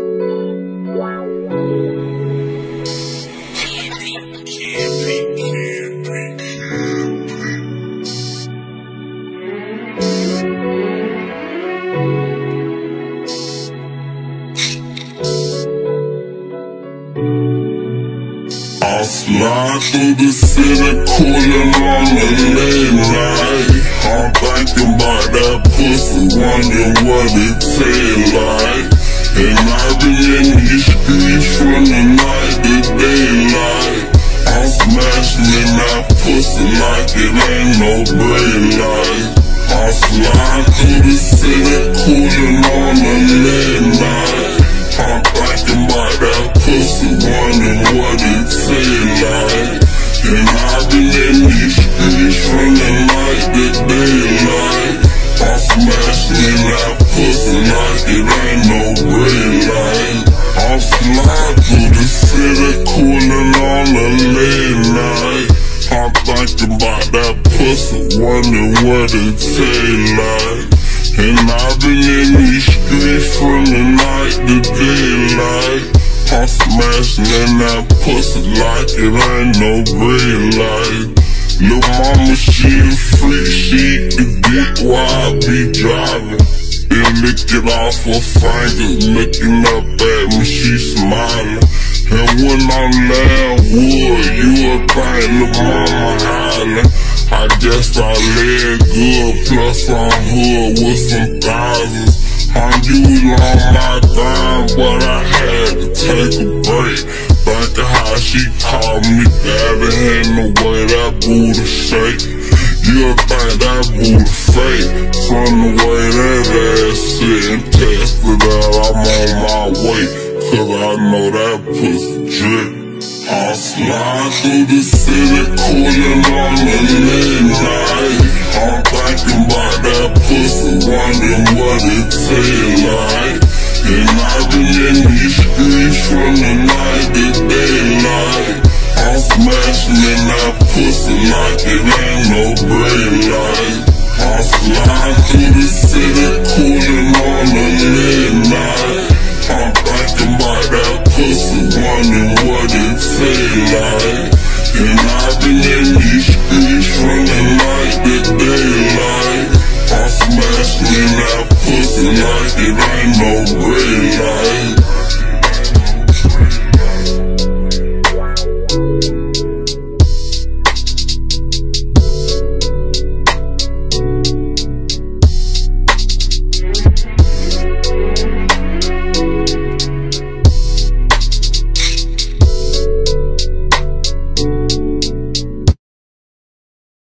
I slide through the city, coolin' on the late night. I'm thinking about that pussy, wondering what it taste like. And I've been in these streets from the night to daylight. I'm smashing in that pussy like it ain't no break light. I slide through the city, coolin' on the late night. I'm thinking about that pussy, wondering what it taste like. And I've been in these streets from the night to daylight. I'm smashing in that pussy like it ain't no break light. I'm slide through the city, coolin' on the late night. I'm thinking about that pussy, wondering what it taste like. And I've been in these streets from the night to daylight. I'm smashing in that pussy like it ain't no break light. Lil' mama, she a freak, she the dick while I be driving. Then lick it off her fingers, looking up at me, she smiling. And when I'm loud wood, you a think lil' mama hollering. I guess I lay good, plus I'm hood with some thousands. I'm using on my dime, but I had to take a break. Think of how she called me daddy and the way that booty shake. You'll think that booty fake from the way that ass sit, and test it out, I'm on my way, cause I know that pussy drip. I slide through the city, coolin' on the late night. I'm thinking about that pussy, wondering what it taste like. And I've been in these streets from the night to daylight. I'm smashing in that pussy like it ain't